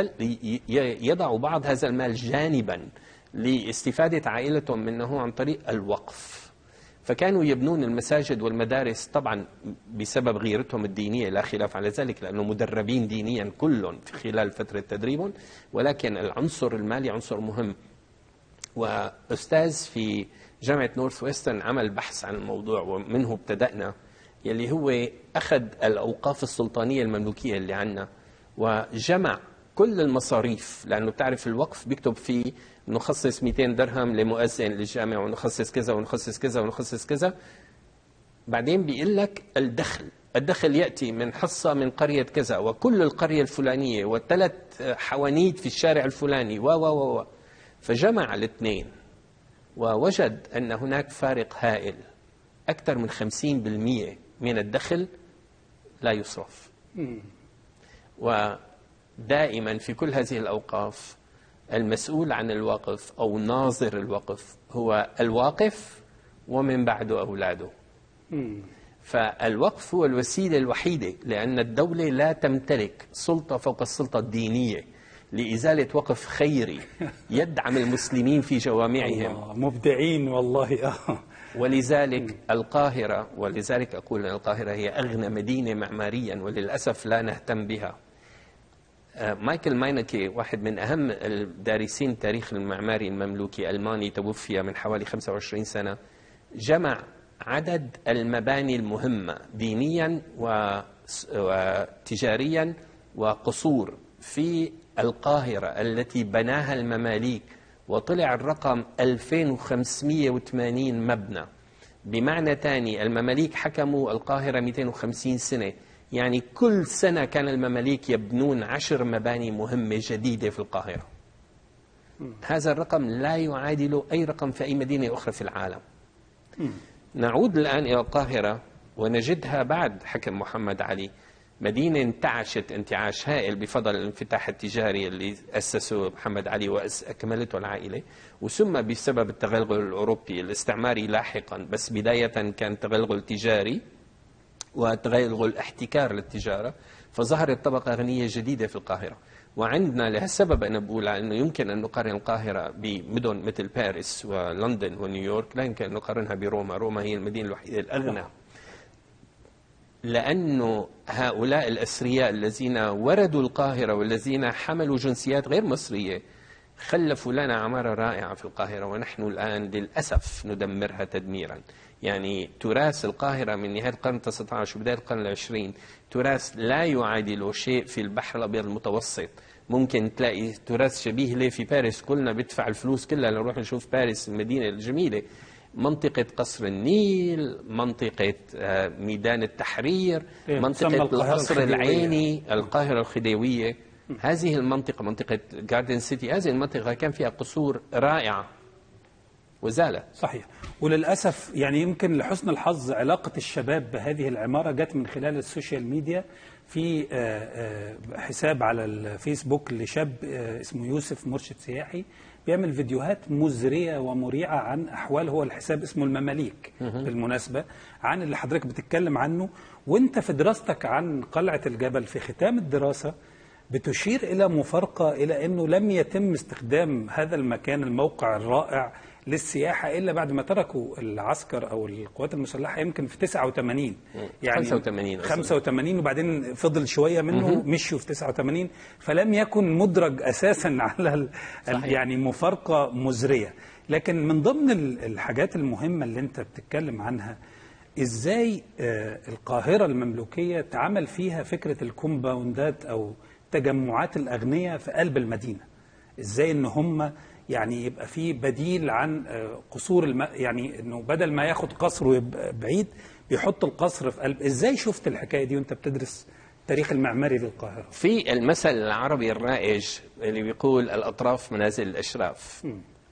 يضعوا بعض هذا المال جانبا لاستفادة عائلتهم منه عن طريق الوقف. فكانوا يبنون المساجد والمدارس، طبعا بسبب غيرتهم الدينية لا خلاف على ذلك، لأنه مدربين دينيا كلهم في خلال فترة تدريبهم، ولكن العنصر المالي عنصر مهم. وأستاذ في جامعة نورث ويسترن عمل بحث عن الموضوع ومنه ابتدأنا، يلي هو أخذ الأوقاف السلطانية المملوكية اللي عنا وجمع كل المصاريف، لأنه بتعرف الوقف بيكتب فيه نخصص 200 درهم لمؤذن للجامع ونخصص كذا ونخصص كذا ونخصص كذا. بعدين بيقول لك الدخل يأتي من حصة من قرية كذا وكل القرية الفلانية والثلاث حوانيت في الشارع الفلاني و فجمع الاثنين ووجد أن هناك فارق هائل، أكثر من 50% من الدخل لا يصرف. ودائما في كل هذه الأوقاف المسؤول عن الوقف أو ناظر الوقف هو الواقف ومن بعده أولاده. فالوقف هو الوسيلة الوحيدة، لأن الدولة لا تمتلك سلطة فوق السلطة الدينية لإزالة وقف خيري يدعم المسلمين في جوامعهم. مبدعين والله. ولذلك القاهرة، ولذلك أقول أن القاهرة هي أغنى مدينة معماريا وللأسف لا نهتم بها. مايكل ماينكي واحد من أهم الدارسين التاريخ المعماري المملوكي ألماني توفي من حوالي 25 سنة، جمع عدد المباني المهمة دينيا وتجاريا وقصور في القاهرة التي بناها المماليك، وطلع الرقم 2580 مبنى. بمعنى تاني المماليك حكموا القاهرة 250 سنة، يعني كل سنة كان المماليك يبنون 10 مباني مهمة جديدة في القاهرة. هذا الرقم لا يعادل أي رقم في أي مدينة أخرى في العالم. نعود الآن إلى القاهرة ونجدها بعد حكم محمد علي مدينة انتعشت انتعاش هائل بفضل الانفتاح التجاري اللي أسسه محمد علي وأكملته العائلة، وثم بسبب التغلغل الأوروبي الاستعماري لاحقا، بس بداية كان تغلغل تجاري وتغلغل احتكار للتجارة، فظهرت طبقة غنية جديدة في القاهرة. وعندنا لهالسبب أنا بقول أنه يمكن أن نقارن القاهرة بمدن مثل باريس ولندن ونيويورك، لا يمكن أن نقارنها بروما. روما هي المدينة الوحيدة الأغنى لأنه هؤلاء الأثرياء الذين وردوا القاهرة والذين حملوا جنسيات غير مصرية خلفوا لنا عمارة رائعة في القاهرة، ونحن الآن للأسف ندمرها تدميرا. يعني تراث القاهرة من نهاية القرن 19 وبداية القرن 20 تراث لا يعادل شيء في البحر الأبيض المتوسط. ممكن تلاقي تراث شبيه له في باريس، كلنا بدفع الفلوس كلها لنروح نشوف باريس المدينة الجميلة. منطقة قصر النيل، منطقة ميدان التحرير، منطقة القصر العيني، القاهرة الخديوية. هذه المنطقة منطقة جاردن سيتي، هذه المنطقة كان فيها قصور رائعة وزالت. صحيح. وللأسف يعني يمكن لحسن الحظ علاقة الشباب بهذه العمارة جت من خلال السوشيال ميديا. في حساب على الفيسبوك لشاب اسمه يوسف مرشد سياحي بيعمل فيديوهات مزرية ومريعة عن أحوال، هو الحساب اسمه المماليك بالمناسبة، عن اللي حضرتك بتتكلم عنه. وانت في دراستك عن قلعة الجبل في ختام الدراسة بتشير إلى مفارقة، إلى أنه لم يتم استخدام هذا المكان الموقع الرائع للسياحة إلا بعد ما تركوا العسكر أو القوات المسلحة يمكن في 89، يعني 85 وبعدين فضل شوية منه مشوا في 89، فلم يكن مدرج أساسا على يعني مفارقة مزرية. لكن من ضمن الحاجات المهمة اللي أنت بتتكلم عنها، إزاي القاهرة المملوكية تعمل فيها فكرة الكومباوندات أو تجمعات الأغنياء في قلب المدينة، إزاي إن هم يعني يبقى في بديل عن قصور يعني انه بدل ما ياخد قصر ويبقى بعيد بيحط القصر في قلب. ازاي شفت الحكايه دي وانت بتدرس التاريخ المعماري للقاهره؟ في المثل العربي الرائج اللي بيقول الاطراف منازل الاشراف.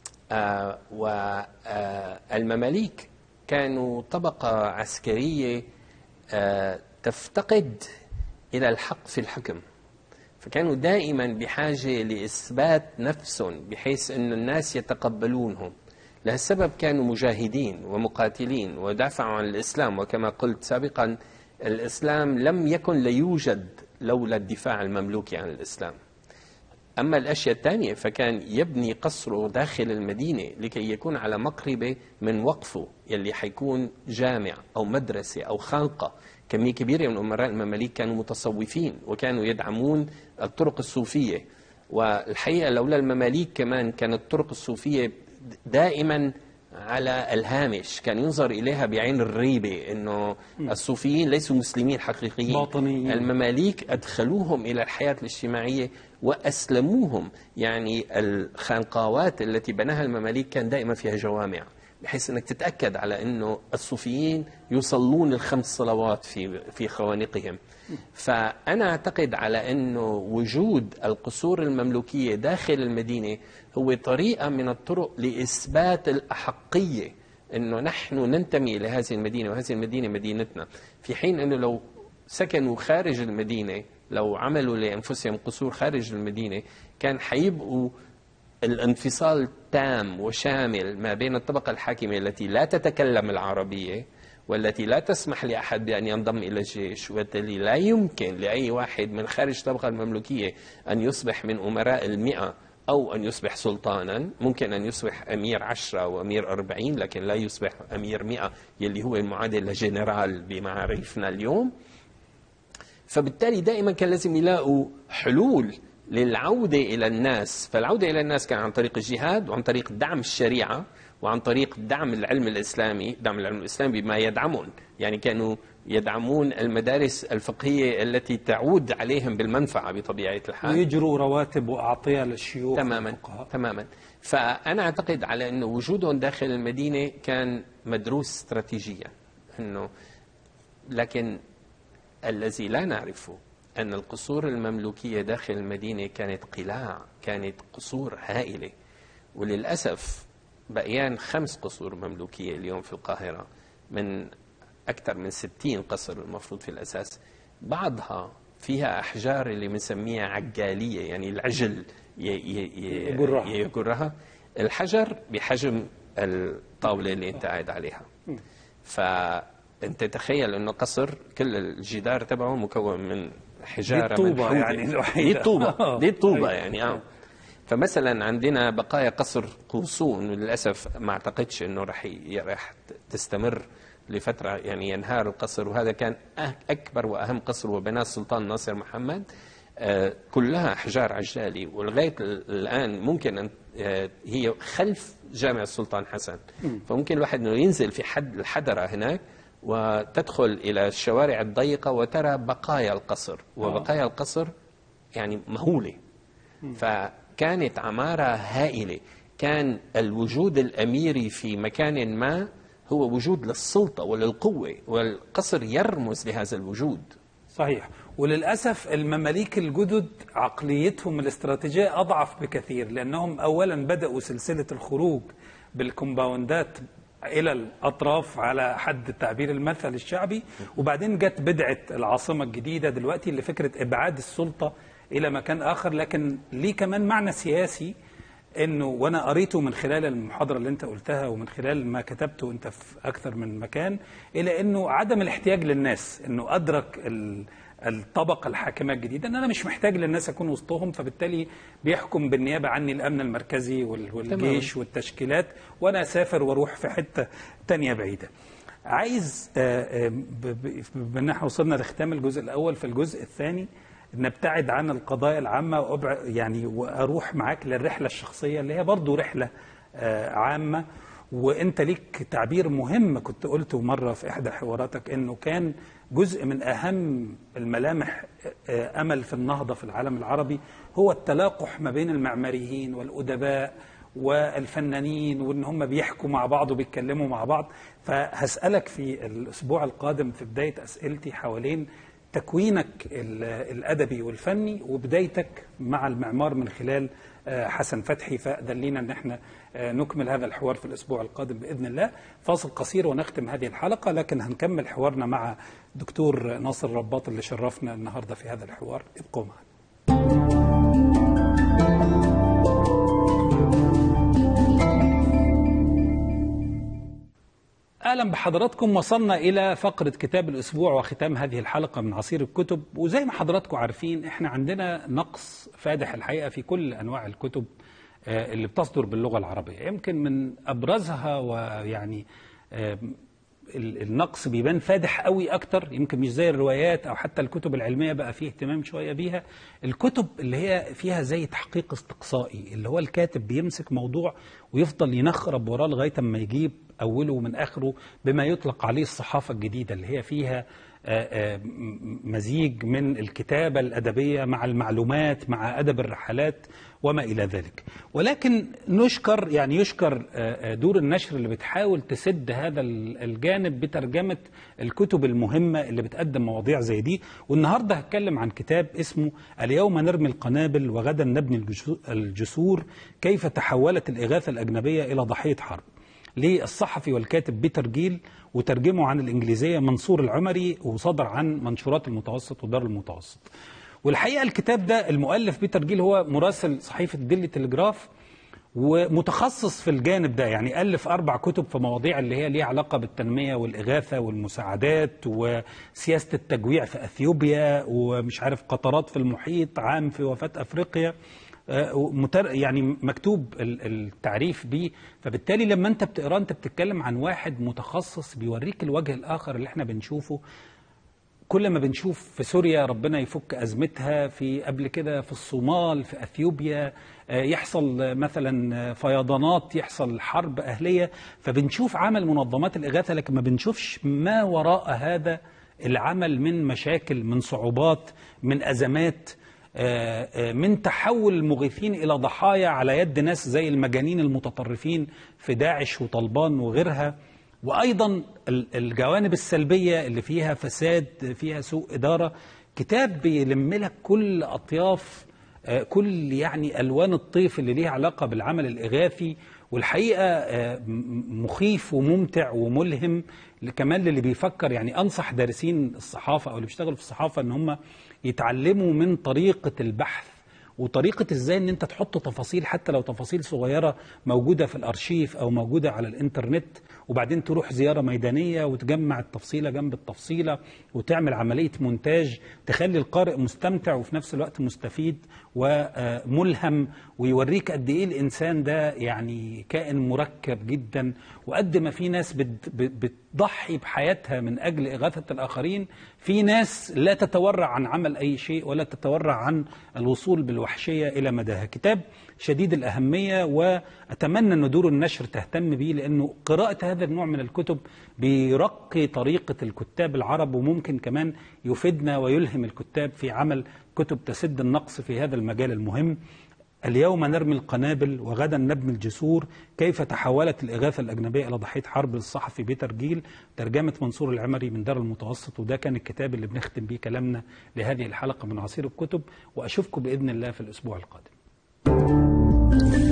والمماليك كانوا طبقه عسكريه تفتقد الى الحق في الحكم، فكانوا دائما بحاجة لإثبات نفسهم بحيث أن الناس يتقبلونهم. لهالسبب كانوا مجاهدين ومقاتلين ودافعوا عن الإسلام، وكما قلت سابقا الإسلام لم يكن ليوجد لولا الدفاع المملوكي عن الإسلام. أما الأشياء الثانية فكان يبني قصره داخل المدينة لكي يكون على مقربة من وقفه يلي حيكون جامع أو مدرسة أو خانقة. كمية كبيرة من أمراء المماليك كانوا متصوفين وكانوا يدعمون الطرق الصوفية، والحقيقة لولا المماليك كمان كانت الطرق الصوفية دائما على الهامش، كان ينظر إليها بعين الريبة أنه الصوفيين ليسوا مسلمين حقيقيين، باطنيين. المماليك أدخلوهم إلى الحياة الاجتماعية وأسلموهم. يعني الخانقاوات التي بناها المماليك كان دائما فيها جوامع، بحيث أنك تتأكد على أنه الصوفيين يصلون ال5 صلوات في خوانقهم. فأنا أعتقد على أنه وجود القصور المملوكية داخل المدينة هو طريقة من الطرق لإثبات الأحقية، أنه نحن ننتمي لهذه المدينة وهذه المدينة مدينتنا، في حين أنه لو سكنوا خارج المدينة، لو عملوا لأنفسهم قصور خارج المدينة، كان حيبقوا الانفصال تام وشامل ما بين الطبقة الحاكمة التي لا تتكلم العربية والتي لا تسمح لأحد بأن ينضم إلى الجيش، وبالتالي لا يمكن لأي واحد من خارج الطبقة المملوكية أن يصبح من أمراء 100 أو أن يصبح سلطانا. ممكن أن يصبح أمير 10 وأمير 40، لكن لا يصبح أمير 100 يلي هو المعادل لجنرال بمعارفنا اليوم. فبالتالي دائما كان لازم يلاقوا حلول للعودة إلى الناس. فالعودة إلى الناس كان عن طريق الجهاد وعن طريق دعم الشريعة وعن طريق دعم العلم الإسلامي، دعم العلم الإسلامي بما يدعمون. يعني كانوا يدعمون المدارس الفقهية التي تعود عليهم بالمنفعة بطبيعة الحال، ويجروا رواتب وأعطية للشيوخ تماما تماما. فأنا أعتقد على أنه وجودهم داخل المدينة كان مدروس استراتيجيا. لكن الذي لا نعرفه أن القصور المملوكية داخل المدينة كانت قلاع، كانت قصور هائلة. وللأسف بقيان 5 قصور مملوكية اليوم في القاهرة من أكثر من 60 قصر المفروض في الأساس. بعضها فيها أحجار اللي بنسميها عجالية، يعني العجل يجرها، الحجر بحجم الطاولة اللي أنت قاعد عليها. فأنت تخيل أنه قصر كل الجدار تبعه مكون من حجارة منحوتة، يعني دي الطوبة يعني فمثلا عندنا بقايا قصر قوصون، وللأسف ما اعتقدش أنه رح تستمر لفترة يعني ينهار القصر، وهذا كان أكبر وأهم قصر وبناه السلطان ناصر محمد، كلها أحجار عجالي، ولغاية الآن ممكن أن هي خلف جامع السلطان حسن. فممكن الواحد أنه ينزل في حد الحدرة هناك وتدخل إلى الشوارع الضيقة وترى بقايا القصر، وبقايا القصر يعني مهولة. فكانت عمارة هائلة. كان الوجود الأميري في مكان ما هو وجود للسلطة وللقوة، والقصر يرمز لهذا الوجود. صحيح. وللأسف المماليك الجدد عقليتهم الاستراتيجية أضعف بكثير، لأنهم أولا بدأوا سلسلة الخروج بالكومباوندات إلى الأطراف على حد التعبير المثل الشعبي، وبعدين جت بدعة العاصمة الجديدة دلوقتي اللي فكرة إبعاد السلطة إلى مكان آخر. لكن ليه كمان معنى سياسي، انه وانا قريته من خلال المحاضره اللي انت قلتها ومن خلال ما كتبته انت في اكثر من مكان، الى انه عدم الاحتياج للناس، انه ادرك الطبقه الحاكمه الجديده ان انا مش محتاج للناس اكون وسطهم، فبالتالي بيحكم بالنيابه عني الامن المركزي والجيش والتشكيلات، وانا اسافر واروح في حته تانية بعيده. عايز بما ان احنا وصلنا لختام الجزء الاول، في الجزء الثاني نبتعد عن القضايا العامة يعني وأروح معاك للرحلة الشخصية اللي هي برضو رحلة عامة. وأنت ليك تعبير مهم كنت قلته مرة في إحدى حواراتك، أنه كان جزء من أهم الملامح أمل في النهضة في العالم العربي هو التلاقح ما بين المعماريين والأدباء والفنانين، وأن هم بيحكوا مع بعض وبيتكلموا مع بعض. فهسألك في الأسبوع القادم في بداية أسئلتي حوالين تكوينك الأدبي والفني وبدايتك مع المعمار من خلال حسن فتحي. فدلينا أن احنا نكمل هذا الحوار في الأسبوع القادم بإذن الله. فاصل قصير ونختم هذه الحلقة، لكن هنكمل حوارنا مع دكتور ناصر رباط اللي شرفنا النهاردة في هذا الحوار. ابقوا معنا. أهلا بحضراتكم. وصلنا إلى فقرة كتاب الأسبوع وختام هذه الحلقة من عصير الكتب. وزي ما حضراتكم عارفين إحنا عندنا نقص فادح الحقيقة في كل أنواع الكتب اللي بتصدر باللغة العربية. يمكن من أبرزها ويعني النقص بيبان فادح قوي أكتر، يمكن مش زي الروايات أو حتى الكتب العلمية بقى فيه اهتمام شوية بيها. الكتب اللي هي فيها زي تحقيق استقصائي، اللي هو الكاتب بيمسك موضوع ويفضل ينخرب وراه لغاية ما يجيب أوله من آخره، بما يطلق عليه الصحافة الجديدة اللي هي فيها مزيج من الكتابة الأدبية مع المعلومات مع أدب الرحلات وما إلى ذلك. ولكن يشكر دور النشر اللي بتحاول تسد هذا الجانب بترجمة الكتب المهمة اللي بتقدم مواضيع زي دي. والنهاردة هتكلم عن كتاب اسمه اليوم نرمي القنابل وغدا نبني الجسور، كيف تحولت الإغاثة الأجنبية إلى ضحية حرب، للصحفي والكاتب بيتر جيل، وترجمه عن الإنجليزية منصور العمري، وصدر عن منشورات المتوسط ودار المتوسط. والحقيقة الكتاب ده المؤلف بيتر جيل هو مراسل صحيفة ديلي تلجراف ومتخصص في الجانب ده، يعني ألف 4 كتب في مواضيع اللي هي ليها علاقة بالتنمية والإغاثة والمساعدات وسياسة التجويع في أثيوبيا، ومش عارف قطرات في المحيط، عام في وفاة أفريقيا، يعني مكتوب التعريف بيه. فبالتالي لما انت بتقراه انت بتتكلم عن واحد متخصص بيوريك الوجه الآخر اللي احنا بنشوفه. كل ما بنشوف في سوريا ربنا يفك أزمتها، في قبل كده في الصومال، في أثيوبيا يحصل مثلا فيضانات، يحصل حرب أهلية، فبنشوف عمل منظمات الإغاثة، لكن ما بنشوفش ما وراء هذا العمل من مشاكل، من صعوبات، من أزمات، من تحول المغيثين إلى ضحايا على يد ناس زي المجانين المتطرفين في داعش وطلبان وغيرها. وأيضا الجوانب السلبية اللي فيها فساد، فيها سوء إدارة. كتاب بيلم لك كل أطياف، كل يعني ألوان الطيف اللي ليها علاقة بالعمل الإغاثي. والحقيقة مخيف وممتع وملهم كمان للي بيفكر. يعني أنصح دارسين الصحافة أو اللي بيشتغلوا في الصحافة أن هم يتعلموا من طريقة البحث وطريقة ازاي ان انت تحط تفاصيل، حتى لو تفاصيل صغيرة موجودة في الارشيف او موجودة على الانترنت، وبعدين تروح زيارة ميدانية وتجمع التفصيلة جنب التفصيلة وتعمل عملية مونتاج تخلي القارئ مستمتع وفي نفس الوقت مستفيد وملهم، ويوريك قد ايه الانسان ده يعني كائن مركب جدا، وقد ما في ناس بتضحي بحياتها من أجل إغاثة الآخرين، في ناس لا تتورع عن عمل أي شيء ولا تتورع عن الوصول بالوحشية إلى مداها. كتاب شديد الأهمية، وأتمنى أن دور النشر تهتم به، لأنه قراءة هذا النوع من الكتب بيرقي طريقة الكتاب العرب، وممكن كمان يفيدنا ويلهم الكتاب في عمل كتب تسد النقص في هذا المجال المهم. اليوم نرمي القنابل وغدا نبني الجسور، كيف تحولت الإغاثة الأجنبية إلى ضحية حرب، للصحفي بيتر جيل، ترجمة منصور العمري من دار المتوسط. وده كان الكتاب اللي بنختم بيه كلامنا لهذه الحلقة من عصير الكتب، وأشوفكم بإذن الله في الأسبوع القادم.